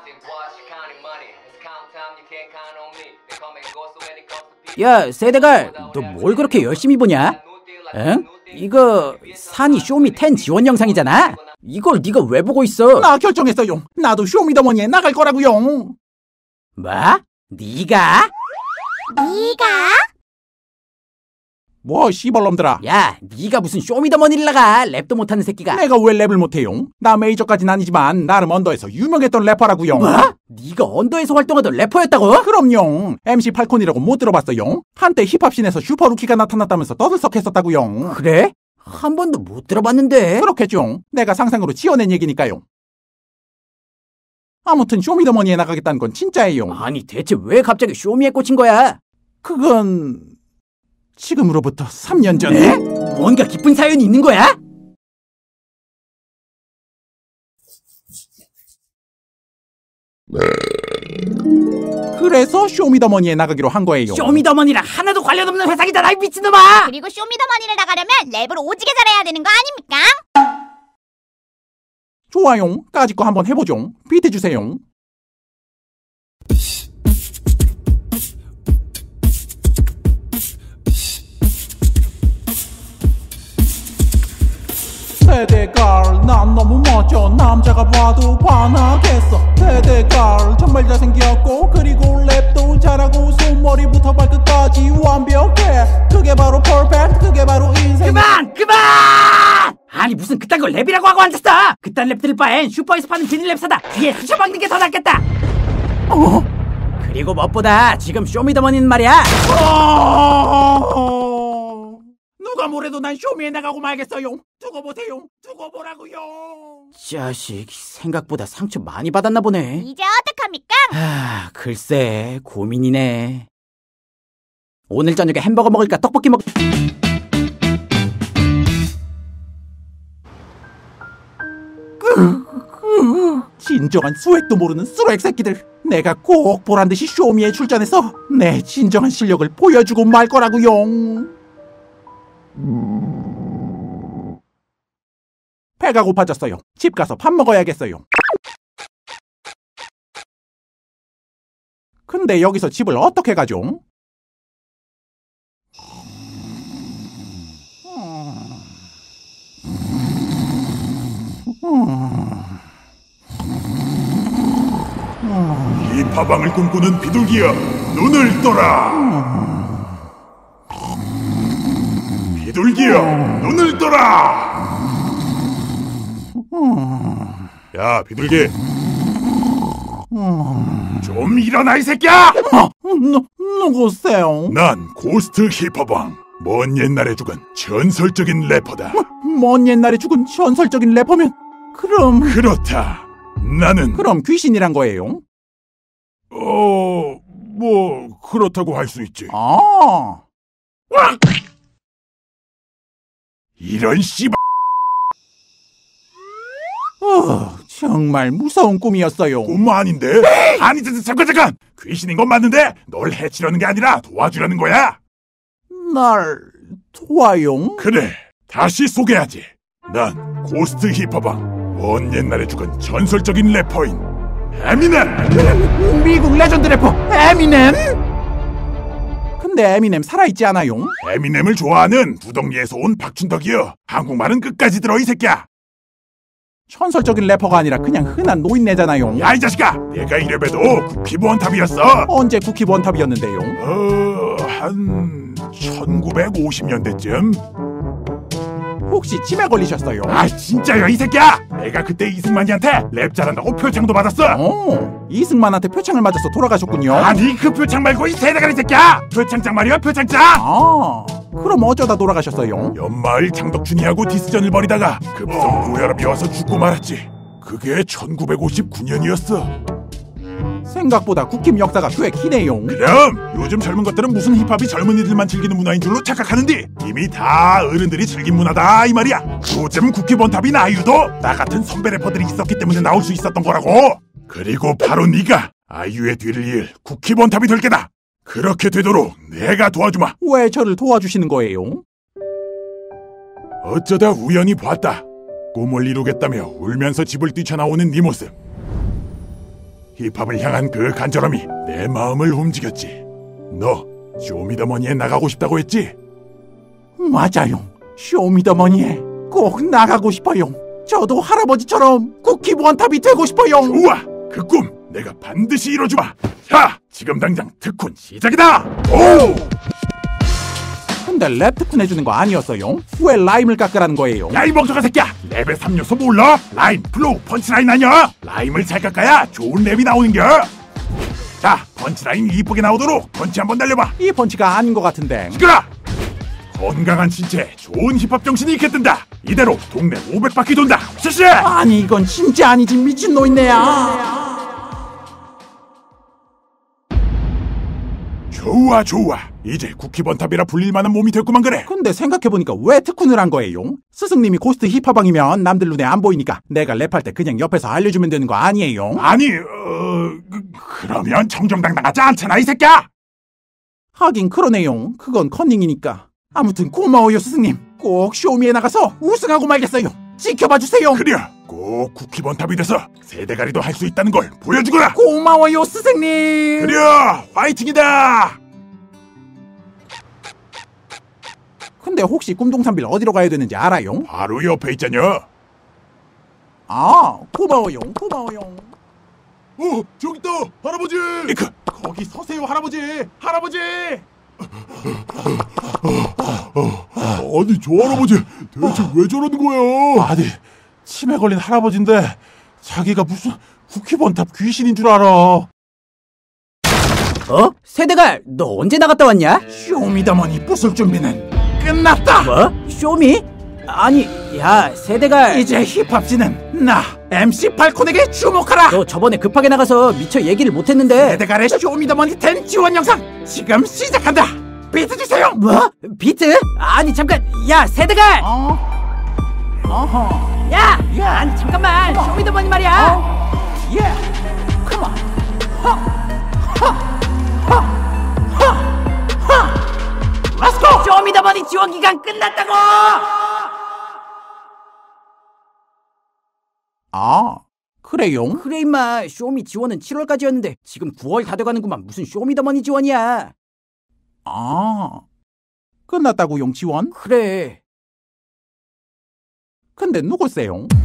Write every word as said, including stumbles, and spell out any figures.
야, 세대갈, 너 뭘 그렇게 열심히 보냐? 응? 이거 산이 쇼미 텐 지원 영상이잖아? 이걸 네가 왜 보고 있어? 나 결정했어요. 나도 쇼미더머니에 나갈 거라고요. 뭐? 네가? 네가? 뭐 씨발놈들아. 야, 네가 무슨 쇼미더머니를 나가? 랩도 못하는 새끼가. 내가 왜 랩을 못해요? 나 메이저까진 아니지만 나름 언더에서 유명했던 래퍼라고요. 뭐? 네가 언더에서 활동하던 래퍼였다고? 그럼요. 엠씨 팔콘이라고 못 들어봤어요? 한때 힙합씬에서 슈퍼루키가 나타났다면서 떠들썩했었다고요. 그래? 한 번도 못 들어봤는데. 그렇겠죠. 내가 상상으로 지어낸 얘기니까요. 아무튼 쇼미더머니에 나가겠다는 건 진짜예요. 아니 대체 왜 갑자기 쇼미에 꽂힌 거야? 그건... 지금으로부터 삼 년 전에? 네? 뭔가 깊은 사연이 있는 거야? 그래서 쇼미더머니에 나가기로 한 거예요. 쇼미더머니랑 하나도 관련 없는 회사기잖아, 이 미친놈아! 그리고 쇼미더머니를 나가려면 랩을 오지게 잘해야 되는 거 아닙니까? 좋아요. 까짓 거 한번 해보죠. 비트 주세요. 세대걸 난 너무 멋져. 남자가 봐도 반하겠어. 세대걸 정말 잘생겼고 그리고 랩도 잘하고 손머리부터 발끝까지 완벽해. 그게 바로 퍼펙트. 그게 바로 인생. 그만! 그만! 아니 무슨 그딴 걸 랩이라고 하고 앉았어! 그딴 랩 들을 바엔 슈퍼에서 파는 비닐 랩 사다 귀에 쑤셔박는 게 더 낫겠다! 어? 그리고 무엇보다 지금 쇼미더머니는 말이야. 어... 누가 뭐래도 난 쇼미에 나가고 말겠어요. 두고 보세요. 두고 보라고요. 자식, 생각보다 상처 많이 받았나 보네. 이제 어떡합니까? 아, 글쎄 고민이네. 오늘 저녁에 햄버거 먹을까 떡볶이 먹... 진정한 스웩도 모르는 쓰레기 새끼들. 내가 꼭 보란듯이 쇼미에 출전해서 내 진정한 실력을 보여주고 말 거라고요. 배가 고파졌어요. 집 가서 밥 먹어야겠어요. 근데 여기서 집을 어떻게 가죠? 이 파방을 꿈꾸는 비둘기야, 눈을 떠라. 비둘기야, 눈을 떠라. 야, 비둘기, 좀 일어나 이 새끼야. 누, 누구세요? 난 고스트 힙합왕, 먼 옛날에 죽은 전설적인 래퍼다. 먼 옛날에 죽은 전설적인 래퍼면 그럼... 그렇다. 나는 그럼 귀신이란 거예요? 어... 뭐... 그렇다고 할 수 있지. 아... 이런 씨발... 어, 정말 무서운 꿈이었어요. 꿈 아닌데? 아니, 잠깐 잠깐! 귀신인 건 맞는데 널 해치려는 게 아니라 도와주려는 거야. 날 도와요? 그래, 다시 소개하지. 난 고스트 힙합왕, 먼 옛날에 죽은 전설적인 래퍼인 에미넴! 미국 레전드 래퍼 에미넴? 근데 에미넴 살아있지 않아요? 에미넴을 좋아하는 부동리에서 온 박춘덕이여. 한국말은 끝까지 들어 이 새끼야. 전설적인 래퍼가 아니라 그냥 흔한 노인네잖아요. 야, 이 자식아, 내가 이래봬도 쿠키브 원탑이었어. 언제 쿠키브 원탑이었는데요? 어... 한... 천구백오십 년대쯤? 혹시 치매 걸리셨어요? 아, 진짜요 이 새끼야. 내가 그때 이승만이한테 랩 잘한다고 표창도 받았어. 어, 이승만한테 표창을 맞아서 돌아가셨군요. 아니, 그 표창 말고 이 세대가리 새끼야. 표창장 말이야, 표창장. 아, 그럼 어쩌다 돌아가셨어요? 연마을 장덕춘이하고 디스전을 벌이다가 급성 고혈압이 와서 죽고 말았지. 그게 천구백오십구 년이었어. 생각보다 국힘 역사가 꽤 기네요. 그럼 요즘 젊은 것들은 무슨 힙합이 젊은이들만 즐기는 문화인 줄로 착각하는데 이미 다 어른들이 즐긴 문화다 이 말이야. 요즘 국힙원탑인 아이유도 나 같은 선배 래퍼들이 있었기 때문에 나올 수 있었던 거라고. 그리고 바로 네가 아이유의 뒤를 이을 국힙원탑이 될 게다. 그렇게 되도록 내가 도와주마. 왜 저를 도와주시는 거예요? 어쩌다 우연히 봤다. 꿈을 이루겠다며 울면서 집을 뛰쳐나오는 네 모습. 힙합을 향한 그 간절함이 내 마음을 움직였지. 너 쇼미더머니에 나가고 싶다고 했지? 맞아요. 쇼미더머니에 꼭 나가고 싶어요. 저도 할아버지처럼 쿠키 원탑이 되고 싶어요. 좋아! 그 꿈 내가 반드시 이뤄주마. 자, 지금 당장 특훈 시작이다. 오! 근데 랩 특훈 해주는 거 아니었어요? 왜 라임을 깎으라는 거예요? 야, 이 멍청아 새끼야! 랩의 삼 요소 몰라? 라임, 플로우, 펀치라인 아니야? 라임을 잘 깎아야 좋은 랩이 나오는겨. 자, 펀치라인 이쁘게 나오도록 펀치 한번 날려봐. 이 펀치가 아닌 것 같은데. 시끄라! 건강한 신체에 좋은 힙합 정신이 있게 뜬다. 이대로 동네 오백 바퀴 돈다. 실시! 아니 이건 진짜 아니지 미친 노인네야. 좋아 좋아. 이제 쿠키번탑이라 불릴만한 몸이 됐구만 그래. 근데 생각해보니까 왜 특훈을 한 거예요? 스승님이 고스트 힙합왕이면 남들 눈에 안 보이니까 내가 랩할 때 그냥 옆에서 알려주면 되는 거 아니에요? 아니 어... 그, 그러면 정정당당하지 않잖아 이 새끼야. 하긴 그러네요. 그건 컨닝이니까. 아무튼 고마워요 스승님. 꼭 쇼미에 나가서 우승하고 말겠어요. 지켜봐주세요. 그래 꼭 쿠키번탑이 돼서 세대가리도 할 수 있다는 걸 보여주거라. 고마워요 스승님. 그래 화이팅이다. 근데 혹시 꿈동산빌 어디로 가야 되는지 알아요? 바로 옆에 있잖여. 아 고마워요 고마워요. 어 저기 있다 할아버지. 그, 거기 서세요 할아버지. 할아버지. 아니 저 할아버지 대체 왜 저러는 거야? 아니 치매 걸린 할아버지인데 자기가 무슨 쿠키번탑 귀신인 줄 알아. 어? 세대갈, 너 언제 나갔다 왔냐? 쇼미더머니 부술 준비는 끝났다. 뭐? 쇼미? 아니, 야, 세대갈. 이제 힙합지는 나 엠씨 팔콘에게 주목하라. 너 저번에 급하게 나가서 미처 얘기를 못했는데. 세대갈의 쇼미더머니 텐 지원 영상 지금 시작한다. 비트 주세요. 뭐? 비트? 아니 잠깐, 야 세대갈. 어? 어허. 야, 야. 아니 잠깐만, 쇼미더머니 말이야. 어? 예. 컴온. 하. 하. 하. 하. 하. 렛츠고. 쇼미더머니 지원 기간 끝났다고. 아, 그래요? 그래 임마, 쇼미 지원은 칠월까지였는데 지금 구월 다 돼가는구만. 무슨 쇼미더머니 지원이야. 아, 끝났다고요 지원? 그래. 근데 누구세요?